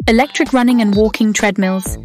Electric running and walking treadmills.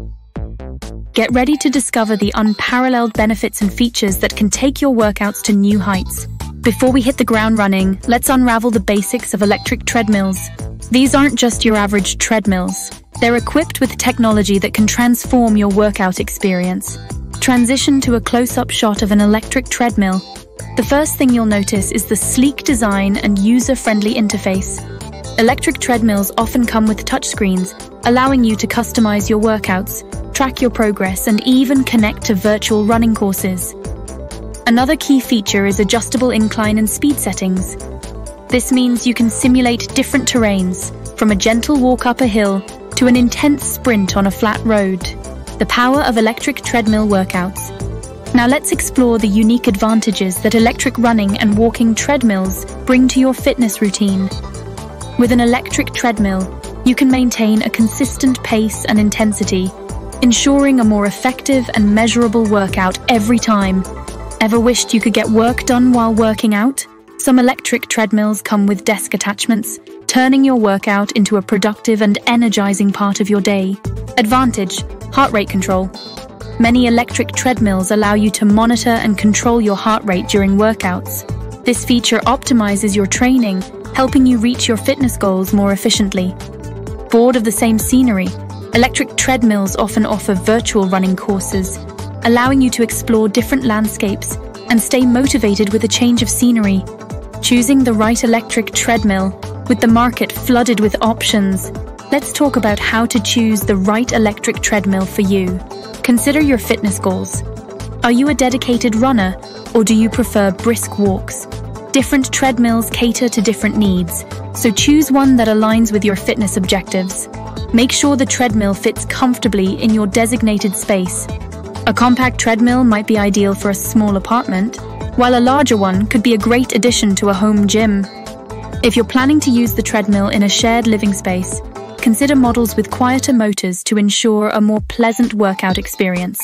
Get ready to discover the unparalleled benefits and features that can take your workouts to new heights. Before we hit the ground running, let's unravel the basics of electric treadmills. These aren't just your average treadmills. They're equipped with technology that can transform your workout experience. Transition to a close-up shot of an electric treadmill. The first thing you'll notice is the sleek design and user-friendly interface. Electric treadmills often come with touchscreens, allowing you to customize your workouts, track your progress, and even connect to virtual running courses. Another key feature is adjustable incline and speed settings. This means you can simulate different terrains, from a gentle walk up a hill to an intense sprint on a flat road. The power of electric treadmill workouts. Now let's explore the unique advantages that electric running and walking treadmills bring to your fitness routine. With an electric treadmill, you can maintain a consistent pace and intensity, ensuring a more effective and measurable workout every time. Ever wished you could get work done while working out? Some electric treadmills come with desk attachments, turning your workout into a productive and energizing part of your day. Advantage: heart rate control. Many electric treadmills allow you to monitor and control your heart rate during workouts. This feature optimizes your training, helping you reach your fitness goals more efficiently. Bored of the same scenery? Electric treadmills often offer virtual running courses, allowing you to explore different landscapes and stay motivated with a change of scenery. Choosing the right electric treadmill. With the market flooded with options, let's talk about how to choose the right electric treadmill for you. Consider your fitness goals. Are you a dedicated runner, or do you prefer brisk walks? Different treadmills cater to different needs, so choose one that aligns with your fitness objectives. Make sure the treadmill fits comfortably in your designated space. A compact treadmill might be ideal for a small apartment, while a larger one could be a great addition to a home gym. If you're planning to use the treadmill in a shared living space, consider models with quieter motors to ensure a more pleasant workout experience.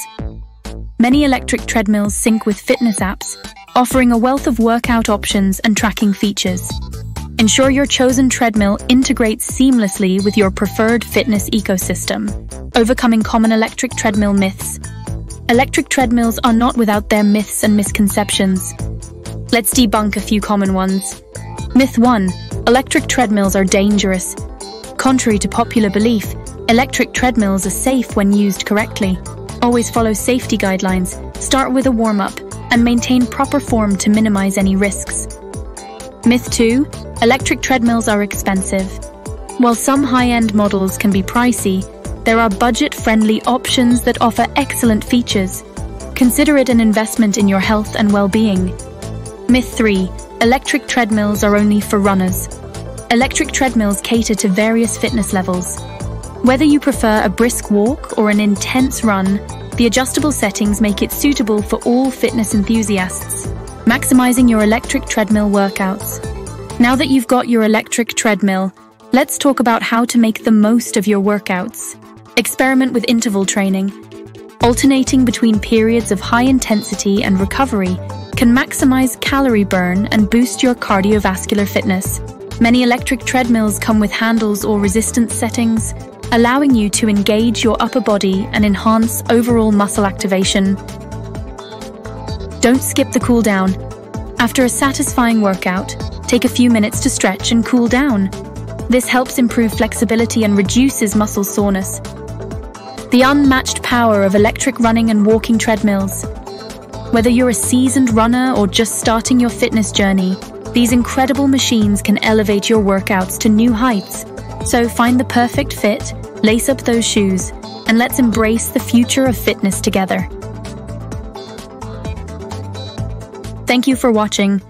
Many electric treadmills sync with fitness apps, offering a wealth of workout options and tracking features. Ensure your chosen treadmill integrates seamlessly with your preferred fitness ecosystem. Overcoming common electric treadmill myths. Electric treadmills are not without their myths and misconceptions. Let's debunk a few common ones. Myth 1. Electric treadmills are dangerous. Contrary to popular belief, electric treadmills are safe when used correctly. Always follow safety guidelines, start with a warm-up, and maintain proper form to minimize any risks. Myth 2. Electric treadmills are expensive. While some high-end models can be pricey, there are budget-friendly options that offer excellent features. Consider it an investment in your health and well-being. Myth 3. Electric treadmills are only for runners. Electric treadmills cater to various fitness levels. Whether you prefer a brisk walk or an intense run, the adjustable settings make it suitable for all fitness enthusiasts. Maximizing your electric treadmill workouts. Now that you've got your electric treadmill, let's talk about how to make the most of your workouts. Experiment with interval training. Alternating between periods of high intensity and recovery can maximize calorie burn and boost your cardiovascular fitness. Many electric treadmills come with handles or resistance settings, allowing you to engage your upper body and enhance overall muscle activation. Don't skip the cool down. After a satisfying workout, take a few minutes to stretch and cool down. This helps improve flexibility and reduces muscle soreness. The unmatched power of electric running and walking treadmills. Whether you're a seasoned runner or just starting your fitness journey, these incredible machines can elevate your workouts to new heights. So find the perfect fit, lace up those shoes, and let's embrace the future of fitness together. Thank you for watching.